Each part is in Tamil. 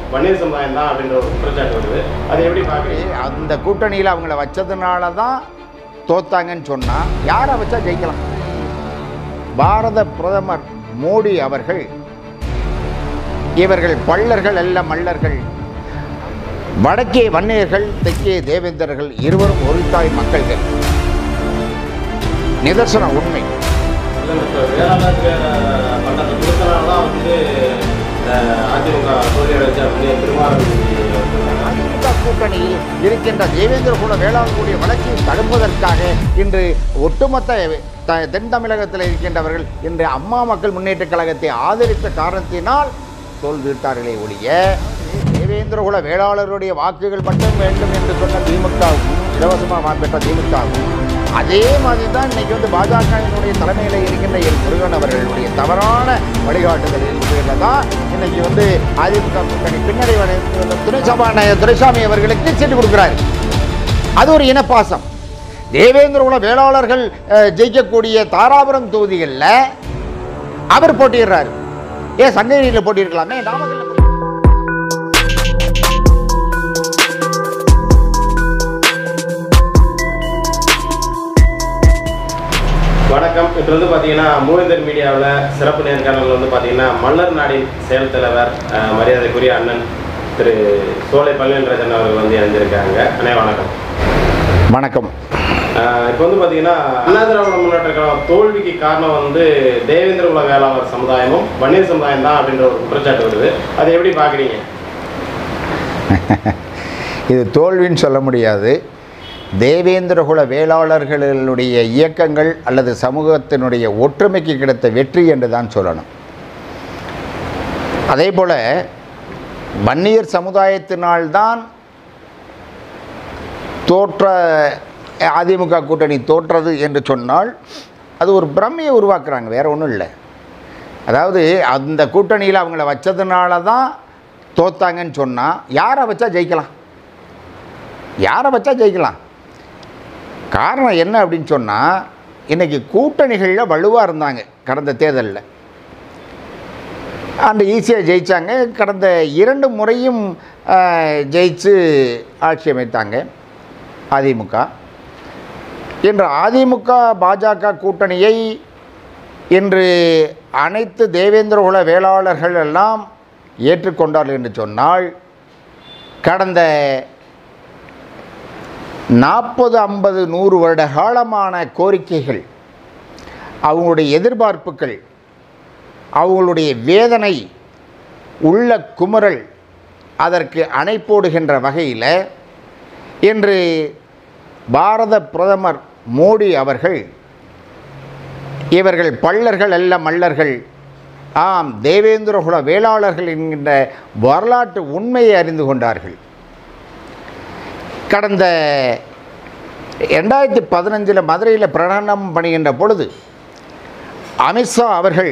வன்னியர் சமுதாயம் தான் அப்படின்ற ஒரு குற்றச்சாட்டு வருது. அதை எப்படி பார்க்குறீங்க? அந்த கூட்டணியில் அவங்கள வச்சதுனால தான் தோத்தாங்கன்னு சொன்னால் யாரை வச்சா ஜெயிக்கலாம்? பாரத பிரதமர் மோடி அவர்கள் இவர்கள் பள்ளர்கள் அல்ல மல்லர்கள், வடக்கே வன்னியர்கள், தெற்கே தேவேந்திரர்கள், இருவரும் ஒரு தாய் மக்கள்கள். நிதர்சன உண்மை. அதிமுக கூட்டணியில் இருக்கின்ற தேவேந்திர குல வேளாண்குடிய வளர்ச்சியை தடுப்பதற்காக இன்று ஒட்டுமொத்த தென் தமிழகத்தில் இருக்கின்றவர்கள் இன்று அம்மா மக்கள் முன்னேற்ற கழகத்தை ஆதரித்த காரணத்தினால் தோல்விட்டார்களே ஒழிய தேவேந்திர குல வேளாளருடைய வாக்குகள் மட்டும் வேண்டும் என்று சொன்ன திமுகவும், இலவசமாக பெற்ற திமுகவும், அதே மாதிரி தான் இன்னைக்கு பாஜகவினுடைய தலைமையில் இருக்கின்ற என் முருகன் அவர்களுடைய தவறான வழிகாட்டுதலில் தான் இன்னைக்கு அதிமுக கூட்டணி பின்னடைவடைந்து துணை சபாநாயகர் துரைசாமி அவர்களுக்கு சீட்டு கொடுக்கிறார். அது ஒரு இனப்பாசம். தேவேந்திர குல வேளாளர்கள் ஜெயிக்கக்கூடிய தாராபுரம் தொகுதிகளில் அவர் போட்டியிடுறாரு. ஏன் சங்ககிரியில் போட்டியிருக்கலாமே, நாமக்கல்ல வணக்கம். இப்போ பார்த்தீங்கன்னா மூவேந்தர் மீடியாவில் சிறப்பு நேர்காணல் பார்த்தீங்கன்னா மல்லர் நாடின் செயல் தலைவர் மரியாதைக்குரிய அண்ணன் திரு சோலை பழனிராஜன் அவர்கள் இணைஞ்சிருக்காங்க. அண்ணே வணக்கம். வணக்கம். இப்போ பார்த்தீங்கன்னா அண்ணா திராவிட முன்னேற்ற கழகம் தோல்விக்கு காரணம் தேவேந்திர குல வேளாளர் சமுதாயமும் வன்னியர் சமுதாயம் தான் அப்படின்ற ஒரு குற்றச்சாட்டு வருது. அதை எப்படி பார்க்குறீங்க? இது தோல்வின்னு சொல்ல முடியாது. தேவேந்திர குல வேளாளர்களுடைய இயக்கங்கள் அல்லது சமூகத்தினுடைய ஒற்றுமைக்கு கிடைத்த வெற்றி என்று தான் சொல்லணும். அதே போல் வன்னியர் சமுதாயத்தினால்தான் தோற்ற அதிமுக கூட்டணி தோற்றது என்று சொன்னால் அது ஒரு பிரமையை உருவாக்குறாங்க, வேறு ஒன்றும் இல்லை. அதாவது அந்த கூட்டணியில் அவங்கள வச்சதுனால தான் தோத்தாங்கன்னு சொன்னால் யாரை வச்சா ஜெயிக்கலாம்? யாரை வச்சா ஜெயிக்கலாம்? காரணம் என்ன அப்படின்னு சொன்னால், இன்றைக்கி கூட்டணிகளில் வலுவாக இருந்தாங்க. கடந்த தேர்தலில் அந்த ஈஸியாக ஜெயித்தாங்க. கடந்த 2 முறையும் ஜெயிச்சு ஆட்சி அமைத்தாங்க அதிமுக. இன்று அதிமுக பாஜக கூட்டணியை இன்று அனைத்து தேவேந்திர குல வேளாளர்கள் எல்லாம் ஏற்றுக்கொண்டார்கள் என்று சொன்னால், கடந்த 40, 50, 100 வருட காலமான கோரிக்கைகள், அவங்களுடைய எதிர்பார்ப்புகள், அவங்களுடைய வேதனை, உள்ள குமுறல், அதற்கு அணை போடுகின்ற வகையில் இன்று பாரத பிரதமர் மோடி அவர்கள் இவர்கள் பள்ளர்கள் அல்ல மல்லர்கள், ஆம் தேவேந்திர குல வேளாளர்கள் என்கின்ற வரலாற்று உண்மையை அறிந்து கொண்டார்கள். கடந்த 2015 மதுரையில் பிரகடனம் பண்ணுகின்ற பொழுது அமித்ஷா அவர்கள்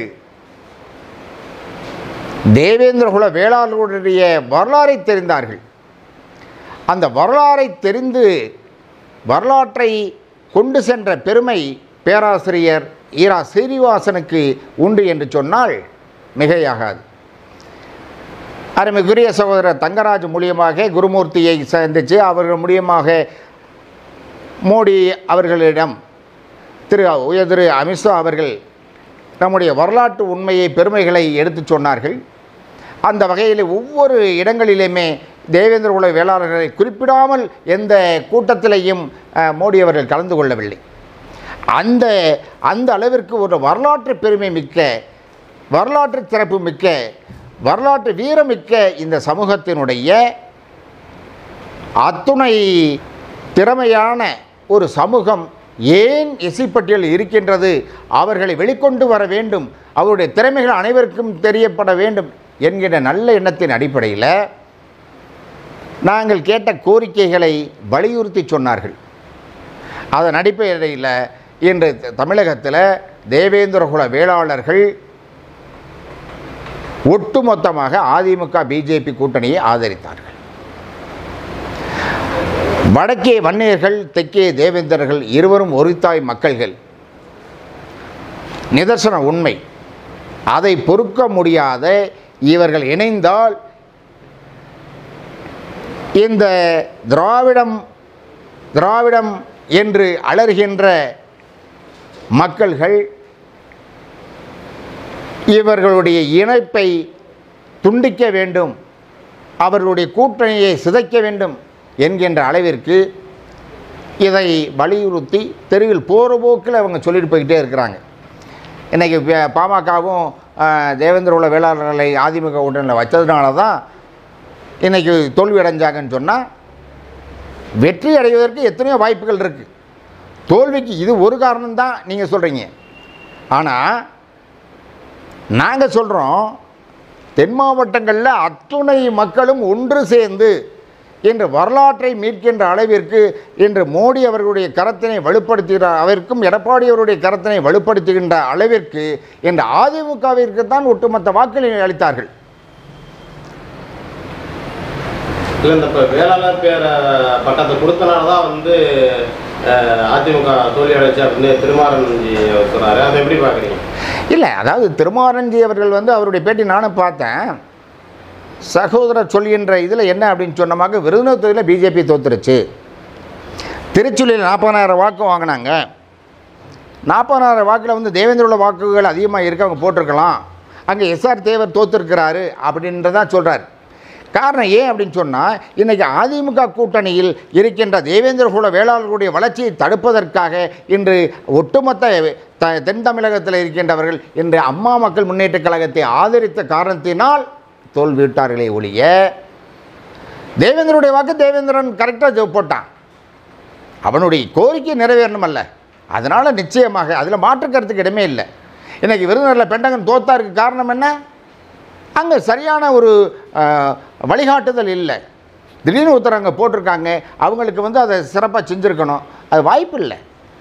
தேவேந்திர குல வேளாளர்களுடைய வரலாறை தெரிந்தார்கள். அந்த வரலாறை தெரிந்து வரலாற்றை கொண்டு சென்ற பெருமை பேராசிரியர் ஈரா சீனிவாசனுக்கு உண்டு என்று சொன்னால் மிகையாகாது. அருமைக்குரிய சகோதரர் தங்கராஜ் மூலியமாக குருமூர்த்தியை சந்தித்து அவர்கள் மூலியமாக மோடி அவர்களிடம் திரு அமித்ஷா அவர்கள் நம்முடைய வரலாற்று உண்மையை பெருமைகளை எடுத்து சொன்னார்கள். அந்த வகையில் ஒவ்வொரு இடங்களிலுமே தேவேந்திர குல வேளாளர்களை குறிப்பிடாமல் எந்த கூட்டத்திலையும் மோடி அவர்கள் கலந்து கொள்ளவில்லை. அந்த அளவிற்கு ஒரு வரலாற்று பெருமை மிக்க, வரலாற்று சிறப்பு மிக்க, வரலாற்று வீரமிக்க இந்த சமூகத்தினுடைய அத்துணை திறமையான ஒரு சமூகம் ஏன் எஸ்சி-பட்டியல் இருக்கின்றது, அவர்களை வெளிக்கொண்டு வர வேண்டும், அவருடைய திறமைகள் அனைவருக்கும் தெரியப்பட வேண்டும் என்கிற நல்ல எண்ணத்தின் அடிப்படையில் நாங்கள் கேட்ட கோரிக்கைகளை வலியுறுத்தி சொன்னார்கள். அதன் அடிப்படையில் இன்று தமிழகத்தில் தேவேந்திர குல வேளாளர்கள் ஒட்டுமொத்தமாக அதிமுக பிஜேபி கூட்டணியை ஆதரித்தார்கள். வடக்கே வன்னியர்கள், தெற்கே தேவேந்திரர்கள், இருவரும் ஒரு தாய் மக்கள்கள். நிதர்சன உண்மை. அதை பொறுக்க முடியாத இவர்கள் இணைந்தால் இந்த திராவிடம் என்று அலறுகின்ற மக்கள்கள் இவர்களுடைய இணைப்பை துண்டிக்க வேண்டும், அவர்களுடைய கூட்டணியை சிதைக்க வேண்டும் என்கின்ற அளவிற்கு இதை வலியுறுத்தி தெருவில் போகிற போக்கில் அவங்க சொல்லிட்டு போய்கிட்டே இருக்கிறாங்க. இன்றைக்கி பாமகவும் தேவேந்திர குல வேளாளர்களை அதிமுக கூட்டணியில் வச்சதுனால தான் இன்றைக்கி தோல்வி அடைஞ்சாங்கன்னு சொன்னால், வெற்றி அடைவதற்கு எத்தனையோ வாய்ப்புகள் இருக்குது. தோல்விக்கு இது ஒரு காரணம்தான் நீங்கள் சொல்கிறீங்க. ஆனால் நாங்கள் சொல்கிறோம், தென் மாவட்டங்களில் அத்துணை மக்களும் ஒன்று சேர்ந்து இன்று வரலாற்றை மீட்கின்ற அளவிற்கு இன்று மோடி அவர்களுடைய கரத்தினை வலுப்படுத்துகிற அவருக்கும் எடப்பாடி அவருடைய கரத்தினை வலுப்படுத்துகின்ற அளவிற்கு இன்று அதிமுகவிற்கு தான் ஒட்டுமொத்த வாக்குகளை அளித்தார்கள். இல்லை, இந்த வேளாளர் பேர பட்டத்தை கொடுத்தனால தான் வந்து அதிமுக தோல்வி அடைச்சு அப்படின்னு திருமாறன்ஜி சொல்கிறாரு. அதை எப்படி பார்க்குறீங்க? இல்லை, அதாவது திருமாறன்ஜி அவர்கள் வந்து அவருடைய பேட்டி நானும் பார்த்தேன். சகோதரர் சொல்கின்ற இதில் என்ன அப்படின்னு சொன்னமாக, விருதுநகர் தொகுதியில் பிஜேபி தோத்துருச்சு, திருச்சூரில் 40,000 வாக்கு வாங்கினாங்க, 40,000 வாக்கில் வந்து தேவேந்திரோட வாக்குகள் அதிகமாக இருக்குது, அவங்க போட்டிருக்கலாம், அங்கே எஸ்ஆர் தேவர் தோற்றுருக்கிறாரு அப்படின்றதான் சொல்கிறார். காரணம் ஏன் அப்படின்னு சொன்னால், இன்றைக்கி அதிமுக கூட்டணியில் இருக்கின்ற தேவேந்திர குல வேளாளர்களுடைய வளர்ச்சியை தடுப்பதற்காக இன்று ஒட்டுமொத்த தென் தமிழகத்தில் இருக்கின்றவர்கள் இன்று அம்மா மக்கள் முன்னேற்ற கழகத்தை ஆதரித்த காரணத்தினால் தோல்விட்டார்களே ஒழிய, தேவேந்திரனுடைய வாக்கு தேவேந்திரன் கரெக்டாக போட்டான், அவனுடைய கோரிக்கை நிறைவேறணும் அல்ல, அதனால் நிச்சயமாக அதில் மாற்று கருத்துக்கு இடமே இல்லை. இன்றைக்கி விருதுநகரில் பெண்டகன் தோத்தாருக்கு காரணம் என்ன? அங்கே சரியான ஒரு வழிகாட்டுதல் இல்லை. திடீர்னு ஒருத்தர் அங்கே போட்டிருக்காங்க, அவங்களுக்கு வந்து அதை சிறப்பாக செஞ்சுருக்கணும், அது வாய்ப்பு இல்லை.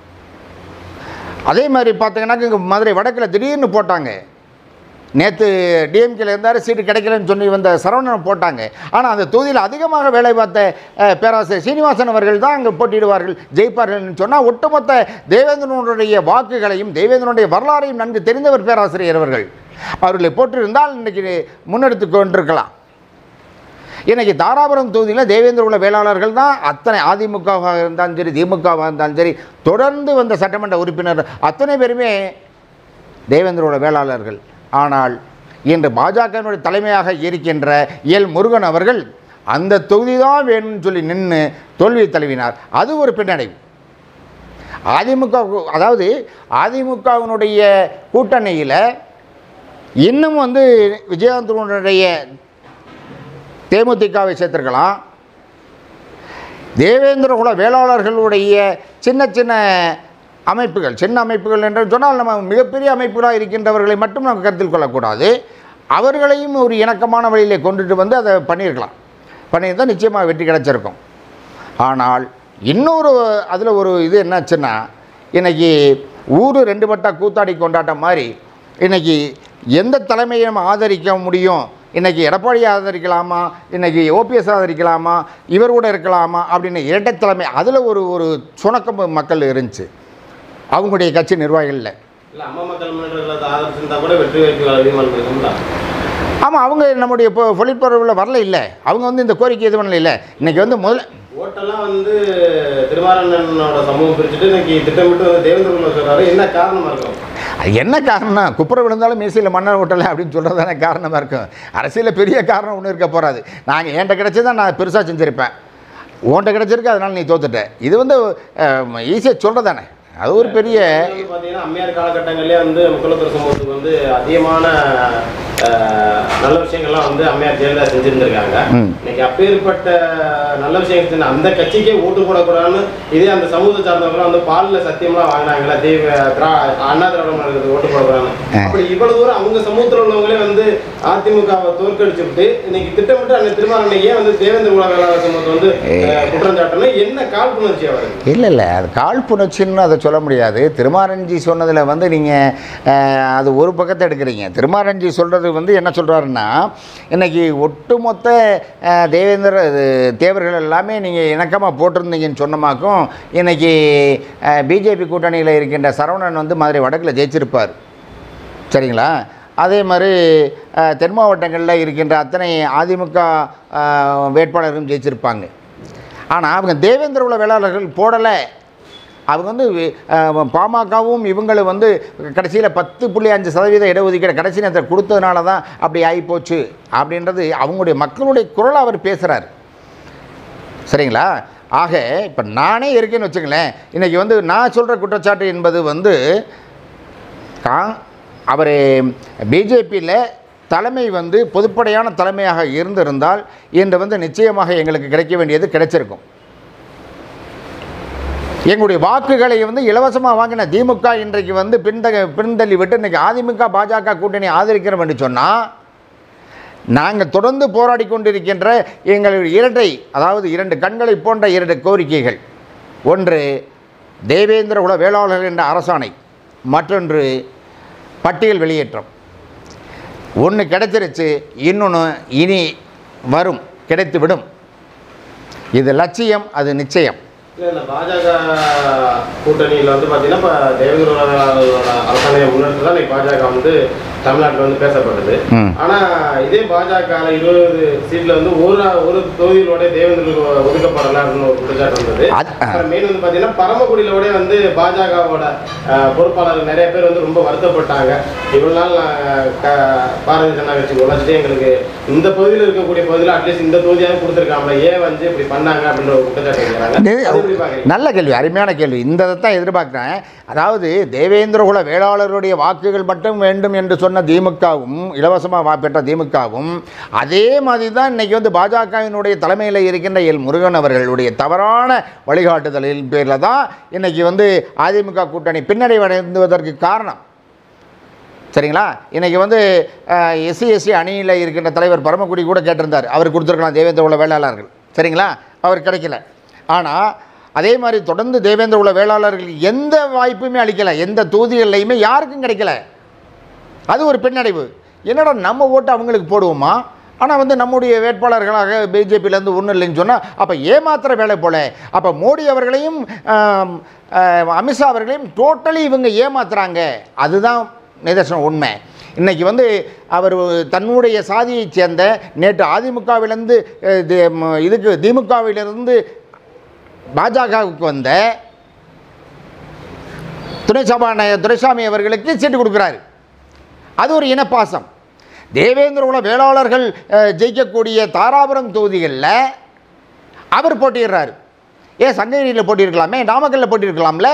அதே மாதிரி பார்த்தீங்கன்னாக்க இங்கே மதுரை வடக்கில் திடீர்னு போட்டாங்க, நேற்று டிஎம்கேல இருந்தார், சீட்டு கிடைக்கலன்னு சொல்லி வந்த சரவணன் போட்டாங்க. ஆனால் அந்த தொகுதியில் அதிகமாக வேலை பார்த்த பேராசிரியர் சீனிவாசன் அவர்கள் தான் அங்கே போட்டியிடுவார்கள், ஜெயிப்பார்கள்னு சொன்னால், ஒட்டுமொத்த தேவேந்திரனுடைய வாக்குகளையும் தேவேந்திரனுடைய வரலாறையும் நன்கு தெரிந்தவர் பேராசிரியர் அவர்களை போட்டிருந்தால் இன்றைக்கி முன்னெடுத்து கொண்டிருக்கலாம். இன்றைக்கி தாராபுரம் தொகுதியில் தேவேந்திர குல வேளாளர்கள் தான் அத்தனை, அதிமுகவாக இருந்தாலும் சரி திமுகவாக இருந்தாலும் சரி, தொடர்ந்து வந்த சட்டமன்ற உறுப்பினர் அத்தனை பேருமே தேவேந்திர குல வேளாளர்கள். ஆனால் இன்று பாஜகவினுடைய தலைமையாக இருக்கின்ற எல் முருகன் அவர்கள் அந்த தொகுதி தான் வேணும்னு சொல்லி நின்று தோல்வியை தழுவினார். அது ஒரு பின்னடைவு. அதிமுக, அதாவது அதிமுகவினுடைய கூட்டணியில் இன்னும் வந்து விஜயகாந்தனுடைய தேமுதிகவை சேர்த்திருக்கலாம், தேவேந்திர குல வேளாளர்களுடைய சின்ன சின்ன அமைப்புகள், சின்ன அமைப்புகள் என்று சொன்னால் நம்ம மிகப்பெரிய அமைப்புகளாக இருக்கின்றவர்களை மட்டும் நம்ம கருத்தில் கொள்ளக்கூடாது, அவர்களையும் ஒரு இணக்கமான வழியிலே கொண்டுட்டு வந்து அதை பண்ணியிருந்தால் நிச்சயமாக வெற்றி கிடைச்சிருக்கும். ஆனால் இன்னொரு அதில் ஒரு இது என்னாச்சுன்னா, இன்றைக்கி ஊர் 2 பட்டா கூத்தாடி கொண்டாட்டம் மாதிரி இன்றைக்கி எந்த தலைமையை நம்ம ஆதரிக்க முடியும், இன்றைக்கி எடப்பாடியை ஆதரிக்கலாமா, இன்றைக்கி ஓபிஎஸ் ஆதரிக்கலாமா, இவர் கூட இருக்கலாமா அப்படின்னு இரட்டை தலைமை, அதில் ஒரு சுணக்கம் மக்கள் இருந்துச்சு அவங்களுடைய கட்சி நிர்வாகிகளில். ஆமாம், அவங்க நம்முடைய இப்போ பொலிட்பரவில் வரல இல்லை, அவங்க வந்து இந்த கோரிக்கை இது பண்ணல இல்லை. இன்றைக்கி வந்து முதல்ல ஓட்டெல்லாம் வந்து திருமாறனோட சமூகம் பிரிச்சுட்டு இன்னைக்கு திட்டமிட்டு தேவேந்திர சொல்கிறாரு. என்ன காரணமாக இருக்கும்? என்ன காரணம்? குப்புற விழுந்தாலும் மீசையில் மன்னர் ஓட்டலை அப்படின்னு சொல்கிறது தானே காரணமாக இருக்கும். அரசியலில் பெரிய காரணம் ஒன்றும் இருக்க போகாது. நாங்கள் என்கிட்ட கிடச்சதான் நான் பெருசாக செஞ்சுருப்பேன், உன்கிட்ட கிடச்சிருக்கு அதனால் நீ தோத்துட்ட, இது வந்து ஈஸியாக சொல்கிறது தானே. அது ஒரு பெரிய பார்த்தீங்கன்னா அம்மையார் காலகட்டங்களிலே வந்து முக்குலத்தூர் சமூகத்துக்கு வந்து அதிகமான நல்ல விஷயங்கள்லாம் வந்து அம்மையார் ஜெயலலிதா செஞ்சுருந்துருக்காங்க. இன்னைக்கு அப்பேற்பட்ட நல்ல விஷயங்கள் அந்த கட்சிக்கே ஓட்டு போடக்கூடாதுன்னு இதே அந்த சமூகத்தை சார்ந்தவங்களாம் வந்து பாலில் சத்தியம்லாம் வாங்கினாங்களா, அண்ணா திராவிட ஓட்டு போடக்கூடாதுன்னு. அப்படி இவ்வளவு தூரம் அவங்க சமூகத்தில் உள்ளவங்களே வந்து அதிமுகவை தோற்கடிச்சு விட்டு இன்னைக்கு திட்டமிட்டு அந்த திருமாறனையே வந்து தேவேந்திர குல வேளாளர் சமூகத்தை வந்து குற்றம் சாட்டணும். என்ன காழ்ப்புணர்ச்சி அவர்? இல்லை, அது காழ்ப்புணர்ச்சின்னு அதை சொல்ல முடியாது. திருமாறன்ஜி சொன்னதில் வந்து நீங்கள் அது ஒரு பக்கத்தை எடுக்கிறீங்க. திருமாறன்ஜி சொல்கிறது வந்து என்ன சொல்கிறாருன்னா, இன்றைக்கி ஒட்டுமொத்த தேவர்கள் எல்லாமே நீங்கள் இணக்கமாக போட்டிருந்தீங்கன்னு சொன்னமாக்கும் இன்றைக்கி பிஜேபி கூட்டணியில் இருக்கின்ற சரவணன் வந்து மதுரை வடக்கில் ஜெயிச்சிருப்பார், சரிங்களா? அதே மாதிரி தென் மாவட்டங்களில் இருக்கின்ற அத்தனை அதிமுக வேட்பாளர்களும் ஜெயிச்சிருப்பாங்க. ஆனால் அவங்க தேவேந்திர குல வேளாளர்கள் போடலை. அவங்க வந்து பாமகவும் இவங்களும் வந்து கடைசியில் 10.5% இடஒதுக்கீடு கடைசி நேரத்தில் கொடுத்ததுனால தான் அப்படி ஆகிப்போச்சு அப்படின்றது அவங்களுடைய மக்களுடைய குரலை அவர் பேசுகிறார். சரிங்களா? ஆக இப்போ நானே இருக்கேன்னு வச்சுங்களேன், இன்றைக்கி வந்து நான் சொல்கிற குற்றச்சாட்டு என்பது வந்து அவர் பிஜேபியில் தலைமை வந்து பொதுப்படையான தலைமையாக இருந்திருந்தால் இன்று வந்து நிச்சயமாக எங்களுக்கு கிடைக்க வேண்டியது கிடைச்சிருக்கும். எங்களுடைய வாக்குகளை வந்து இலவசமாக வாங்கின திமுக இன்றைக்கு வந்து பின்தள்ளி விட்டு இன்றைக்கி அதிமுக பாஜக கூட்டணி ஆதரிக்கிறோம் என்று சொன்னால், நாங்கள் தொடர்ந்து போராடி கொண்டிருக்கின்ற எங்களுடைய இரட்டை, அதாவது 2 கண்களை போன்ற 2 கோரிக்கைகள், ஒன்று தேவேந்திர குல வேளாளர்கள் என்ற அரசாணை, மற்றொன்று பட்டியல் வெளியேற்றம். ஒன்று கிடைச்சிருச்சு, இன்னொன்று இனி வரும், கிடைத்து விடும். இது லட்சியம், அது நிச்சயம். இல்லை பாஜக கூட்டணியில் வந்து பார்த்தீங்கன்னா இப்போ தேவேந்திர குல அரசாணையை முன்னெடுத்து தான் இன்னைக்கு பாஜக வந்து தமிழ்நாட்டில் வந்து பேசப்பட்டது. ஆனால் இதே பாஜக 20 சீட்டில் வந்து ஒரு தொகுதியிலோட தேவேந்திர ஒதுக்கப்படலை அப்படின்னு ஒரு குற்றச்சாட்டு வந்தது. மெயின் வந்து பார்த்தீங்கன்னா பரமக்குடியிலோட வந்து பாஜகவோட பொறுப்பாளர்கள் நிறைய பேர் வந்து ரொம்ப வருத்தப்பட்டாங்க. இவ்வளவு நாள் பாரதிய ஜனதா கட்சி உழைச்சிட்டு எங்களுக்கு இந்த பகுதியில் இருக்கக்கூடிய பகுதியில் அட்லீஸ்ட் இந்த தொகுதியாக கொடுத்துருக்காங்க, ஏன் வந்து இப்படி பண்ணாங்க அப்படின்ற ஒரு குற்றச்சாட்டு இருக்கிறாங்க. நல்ல கேள்வி, அருமையான கேள்வி. இந்த தான் எதிர்பார்க்குறேன். அதாவது தேவேந்திர குல வேளாளருடைய வாக்குகள் மட்டும் வேண்டும் என்று சொன்ன திமுகவும், இலவசமாக பெற்ற திமுகவும், அதே மாதிரி தான் இன்னைக்கு வந்து பாஜகவினுடைய தலைமையில் இருக்கின்ற எல் முருகன் அவர்களுடைய தவறான வழிகாட்டுதலின் பேரில் தான் இன்னைக்கு வந்து அதிமுக கூட்டணி பின்னடைவடைவதற்கு காரணம். சரிங்களா? இன்றைக்கி வந்து SC/ST அணியில் இருக்கின்ற தலைவர் பரமக்குடி கூட கேட்டிருந்தார், அவர் கொடுத்துருக்கலாம் தேவேந்திர குல வேளாளர்கள். சரிங்களா? அவர் கிடைக்கல. ஆனால் அதே மாதிரி தொடர்ந்து தேவேந்திர குல வேளாளர்களுக்கு எந்த வாய்ப்புமே அளிக்கலை, எந்த தொகுதிகள்லையுமே யாருக்கும் கிடைக்கல. அது ஒரு பின்னடைவு. என்னடா நம்ம ஓட்டு அவங்களுக்கு போடுவோமா, ஆனால் வந்து நம்முடைய வேட்பாளர்களாக பிஜேபியிலேருந்து ஒன்றும் இல்லைன்னு சொன்னால் அப்போ ஏமாத்திர வேலை போல. அப்போ மோடி அவர்களையும் அமித்ஷா அவர்களையும் டோட்டலி இவங்க ஏமாத்துறாங்க. அதுதான் நிதர்சனம் உண்மை. இன்றைக்கி வந்து அவர் தன்னுடைய சாதியைச் சேர்ந்த நேற்று அதிமுகவிலிருந்து திமுகவிலிருந்து பாஜகவுக்கு வந்த துணை சபாநாயகர் துரைசாமி அவர்களுக்கு சீட்டு கொடுக்குறாரு. அது ஒரு இனப்பாசம். தேவேந்திர குல வேளாளர்கள் ஜெயிக்கக்கூடிய தாராபுரம் தொகுதிகளில் அவர் போட்டிடுறாரு. ஏன் சங்ககிரியில் போட்டியிருக்கலாமே, நாமக்கல்லில் போட்டியிருக்கலாம்ல,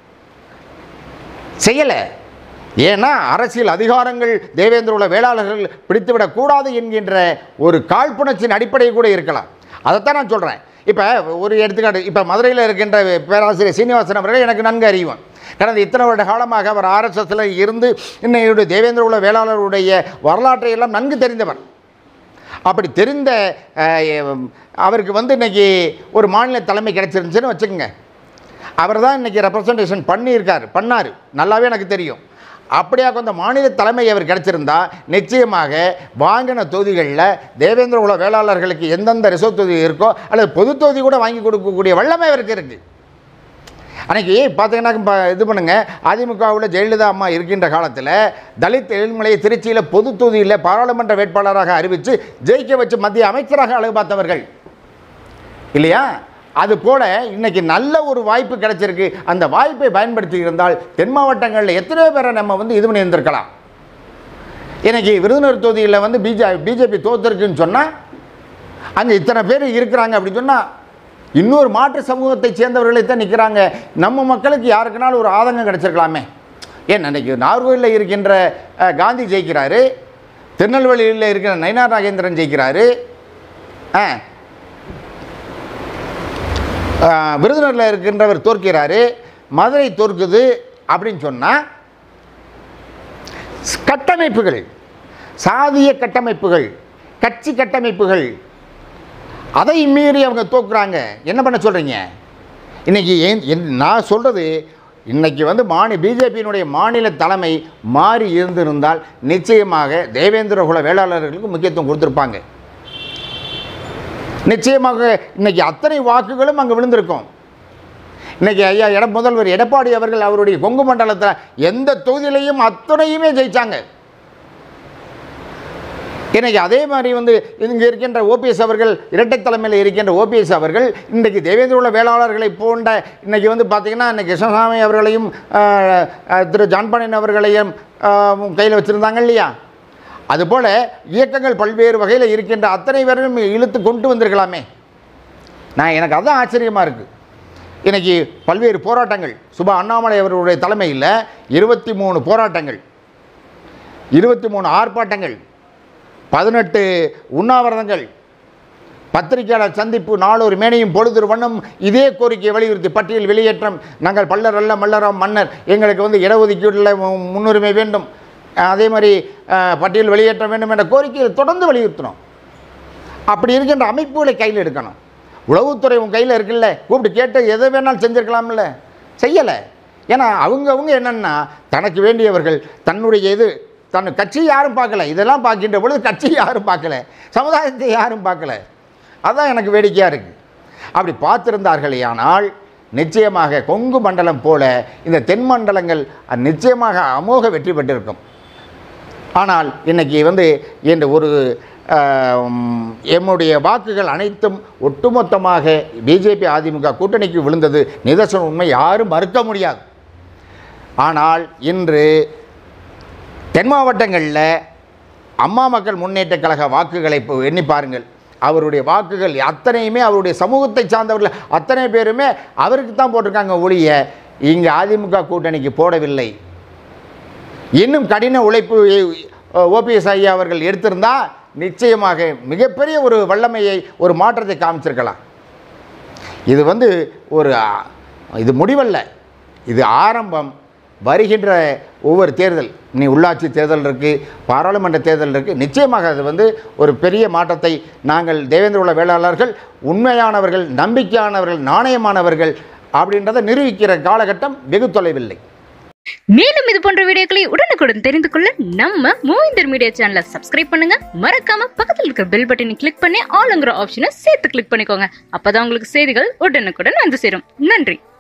செய்யலை. ஏன்னா அரசியல் அதிகாரங்கள் தேவேந்திர குல வேளாளர்கள் பிடித்துவிடக்கூடாது என்கின்ற ஒரு காழ்ப்புணர்ச்சியின் அடிப்படை கூட இருக்கலாம். அதைத்தான் நான் சொல்கிறேன். இப்போ ஒரு எடுத்துக்காட்டு, இப்போ மதுரையில் இருக்கின்ற பேராசிரியர் சீனிவாசன் அவர்கள் எனக்கு நன்கு அறிவோம். கடந்த இத்தனை வருட காலமாக அவர் RSSல இருந்து இன்னையுடைய தேவேந்திர குல வேளாளருடைய வரலாற்றை எல்லாம் நன்கு தெரிந்தவர். அப்படி தெரிந்த அவருக்கு வந்து இன்றைக்கி ஒரு மாநில தலைமை கிடைச்சிருந்துச்சுன்னு வச்சுக்கோங்க. அவர் தான் இன்றைக்கி ரெப்ரசன்டேஷன் பண்ணார், நல்லாவே எனக்கு தெரியும். அப்படியா கொஞ்சம் மாநில தலைமை அவர் கிடைச்சிருந்தா நிச்சயமாக வாங்கின தொகுதிகளில் தேவேந்திர குல வேளாளர்களுக்கு எந்தெந்த ரிசர்வ் தொகுதி இருக்கோ அல்லது பொது தொகுதி கூட வாங்கி கொடுக்கக்கூடிய வல்லமை அவருக்கு இருக்குது. அன்றைக்கி பார்த்தீங்கன்னா இது பண்ணுங்கள், அதிமுகவில் ஜெயலலிதா அம்மா இருக்கின்ற காலத்தில் தலித் எழில்மலையை திருச்சியில் பொது தொகுதியில் பாராளுமன்ற வேட்பாளராக அறிவித்து ஜெயிக்க வச்சு மத்திய அமைச்சராக அழகு பார்த்தவர்கள் இல்லையா? அதுபோல் இன்றைக்கி நல்ல ஒரு வாய்ப்பு கிடைச்சிருக்கு. அந்த வாய்ப்பை பயன்படுத்தி இருந்தால் தென் மாவட்டங்களில் எத்தனையோ பேரை நம்ம வந்து இது பண்ணி இருந்திருக்கலாம். இன்றைக்கி விருதுநகர் தொகுதியில் வந்து பிஜேபி தோற்றுருக்குன்னு சொன்னால் அங்கே இத்தனை பேர் இருக்கிறாங்க அப்படின்னு சொன்னால் இன்னொரு மாற்று சமூகத்தை சேர்ந்தவர்களை தான் நிற்கிறாங்க. நம்ம மக்களுக்கு யாருக்குனாலும் ஒரு ஆதங்கம் கிடைச்சிருக்கலாமே. ஏன் அன்றைக்கி நாகர்கோவிலில் இருக்கின்ற காந்தி ஜெயிக்கிறாரு, திருநெல்வேலியில் இருக்கிற நயினார் நாகேந்திரன் ஜெயிக்கிறாரு, விருதுநகரில் இருக்கின்றவர் தோற்கிறாரு, மதுரை தோற்குது அப்படின்னு சொன்னால் கட்டமைப்புகள், சாதிய கட்டமைப்புகள், கட்சி கட்டமைப்புகள், அதை மீறி அவங்க தோக்குறாங்க. என்ன பண்ண சொல்கிறீங்க? இன்றைக்கி நான் சொல்கிறது, இன்றைக்கி வந்து பிஜேபியினுடைய மாநில தலைமை மாறி இருந்திருந்தால் நிச்சயமாக தேவேந்திர குல வேளாளர்களுக்கு முக்கியத்துவம் கொடுத்துருப்பாங்க. நிச்சயமாக இன்றைக்கி அத்தனை வாக்குகளும் அங்கே விழுந்திருக்கும். இன்றைக்கி ஐயா முதல்வர் எடப்பாடி அவர்கள் அவருடைய கொங்கு மண்டலத்தில் எந்த தொகுதியிலையும் அத்தனையுமே ஜெயித்தாங்க. இன்னைக்கு அதே மாதிரி வந்து இங்கே இருக்கின்ற ஓபிஎஸ் அவர்கள், இரட்டை தலைமையில் இருக்கின்ற ஓபிஎஸ் அவர்கள் இன்றைக்கு தேவேந்திர குல வேளாளர்களை போன்ற இன்றைக்கி வந்து பார்த்திங்கன்னா இன்றைக்கி கிருஷ்ணசாமி அவர்களையும் திரு ஜான்பாண்டியன் அவர்களையும் கையில் வச்சுருந்தாங்க இல்லையா? அதுபோல் இயக்கங்கள் பல்வேறு வகையில் இருக்கின்ற அத்தனை பேரும் இழுத்து கொண்டு வந்திருக்கலாமே. எனக்கு அதுதான் ஆச்சரியமாக இருக்குது. இன்றைக்கி பல்வேறு போராட்டங்கள், சுபா அண்ணாமலை அவர்களுடைய தலைமையில் 23 போராட்டங்கள், 23 ஆர்ப்பாட்டங்கள், 18 உண்ணாவிரதங்கள், பத்திரிகையாளர் சந்திப்பு, நாளொரு மேனையும் பொழுது வண்ணம் இதே கோரிக்கையை வலியுறுத்தி பட்டியல் வெளியேற்றம், நாங்கள் பல்லர் அல்ல மல்லரம் மன்னர், எங்களுக்கு வந்து இடஒதுக்கீட்டில் முன்னுரிமை வேண்டும், அதே மாதிரி பட்டியல் வெளியேற்ற வேண்டும் என்ற கோரிக்கையை தொடர்ந்து வலியுறுத்தணும். அப்படி இருக்கின்ற அமைப்புகளை கையில் எடுக்கணும். உளவுத்துறை உன் கையில் இருக்குல்ல, கூப்பிட்டு கேட்டு எதை வேணாலும் செஞ்சுருக்கலாம்ல, செய்யலை. ஏன்னா அவங்க என்னென்னா தனக்கு வேண்டியவர்கள் தன்னுடைய தன் கட்சி யாரும் பார்க்கல, இதெல்லாம் பார்க்கின்ற பொழுது கட்சி யாரும் பார்க்கல, சமுதாயத்தை யாரும் பார்க்கல. அதுதான் எனக்கு வேடிக்கையாக இருக்குது. அப்படி பார்த்துருந்தார்களே ஆனால் நிச்சயமாக கொங்கு மண்டலம் போல இந்த தென் மண்டலங்கள் நிச்சயமாக அமோக வெற்றி பெற்றிருக்கும். ஆனால் இன்றைக்கி வந்து இந்த ஒரு எம்முடைய வாக்குகள் அனைத்தும் ஒட்டுமொத்தமாக பிஜேபி அதிமுக கூட்டணிக்கு விழுந்தது நிதர்சன உண்மை, யாரும் மறுக்க முடியாது. ஆனால் இன்று தென் மாவட்டங்களில் அம்மா மக்கள் முன்னேற்ற கழக வாக்குகளை எண்ணி பாருங்கள். அவருடைய வாக்குகள் அத்தனையுமே அவருடைய சமூகத்தை சார்ந்தவர்கள் அத்தனை பேருமே அவருக்கு தான் போட்டிருக்காங்க ஒழிய இங்கே அதிமுக கூட்டணிக்கு போடவில்லை. இன்னும் கடின உழைப்பு ஓபிஎஸ் ஐயா அவர்கள் எடுத்திருந்தால் நிச்சயமாக மிகப்பெரிய ஒரு வல்லமையை, ஒரு மாற்றத்தை காமிச்சிருக்கலாம். இது வந்து இது முடிவல்ல, இது ஆரம்பம். வருகின்ற ஒவ்வொரு தேர்தல், இனி உள்ளாட்சி தேர்தல் இருக்குது, பாராளுமன்ற தேர்தல் இருக்குது, நிச்சயமாக அது வந்து ஒரு பெரிய மாற்றத்தை நாங்கள் தேவேந்திர குல வேளாளர்கள் உண்மையானவர்கள், நம்பிக்கையானவர்கள், நாணயமானவர்கள் அப்படின்றத நிரூபிக்கிற காலகட்டம் வெகு தொலைவில்லை. மேலும் இது போன்ற வீடியோக்களை உடனுக்குடன் தெரிந்து கொள்ள நம்ம மூவிந்தர் மீடியா சேனலை சப்ஸ்கிரைப் பண்ணுங்க. மறக்காம பக்கத்தில் இருக்கிற பெல் பட்டனை கிளிக் பண்ணி ஆல்ங்கிற ஆப்ஷனை சேர்த்து கிளிக் பண்ணிக்கோங்க. அப்பதான் உங்களுக்கு செய்திகள் உடனுக்குடன் வந்து சேரும். நன்றி.